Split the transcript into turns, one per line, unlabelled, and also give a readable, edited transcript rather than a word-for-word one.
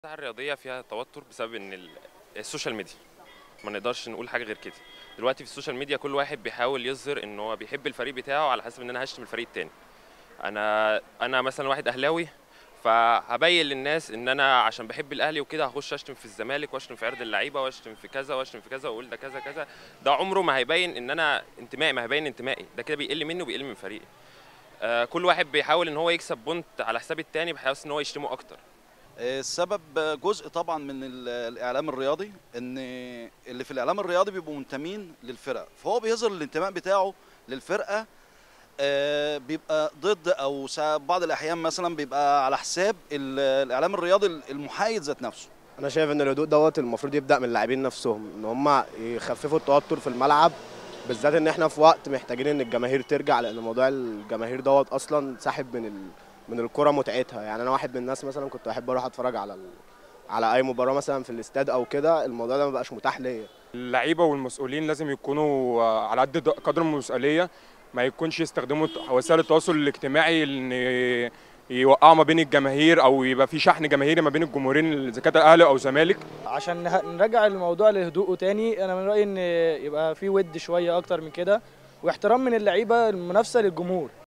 الساحة الرياضية فيها توتر بسبب ان السوشيال ميديا. ما نقدرش نقول حاجة غير كده. دلوقتي في السوشيال ميديا كل واحد بيحاول يظهر ان هو بيحب الفريق بتاعه على حسب ان انا هشتم الفريق التاني. انا مثلا واحد اهلاوي، فهبين للناس ان انا عشان بحب الاهلي وكده هخش اشتم في الزمالك واشتم في عرض اللعيبه واشتم في كذا واشتم في كذا واقول ده كذا كذا. ده عمره ما هيبين ان انا انتمائي، ما هيبين انتمائي، ده كده بيقل مني وبيقل من فريقي. كل واحد بيحاول ان هو يكسب بونت على حساب التاني بحيث ان هو يشتمه اكتر.
السبب جزء طبعا من الاعلام الرياضي، ان اللي في الاعلام الرياضي بيبقوا منتمين للفرقه، فهو بيظهر الانتماء بتاعه للفرقه. بيبقى ضد او بعض الاحيان مثلا بيبقى على حساب الاعلام الرياضي المحايد ذات نفسه.
انا شايف ان الهدوء المفروض يبدا من اللاعبين نفسهم، ان هم يخففوا التوتر في الملعب، بالذات ان احنا في وقت محتاجين ان الجماهير ترجع، لان موضوع الجماهير اصلا ساحب من الكره متعتها. يعني انا واحد من الناس مثلا كنت احب اروح اتفرج على اي مباراه مثلا في الاستاد او كده، الموضوع ده ما بقاش متاح ليا.
اللعيبه والمسؤولين لازم يكونوا على قدر المسؤوليه، ما يكونش يستخدموا وسائل التواصل الاجتماعي ان يوقعوا ما بين الجماهير او يبقى في شحن جماهيري ما بين الجمهورين اذا كان اهلي او زمالك.
عشان نرجع الموضوع لهدوءه تاني، انا من رايي ان يبقى في ود شويه اكتر من كده، واحترام من اللعيبه المنافسه للجمهور.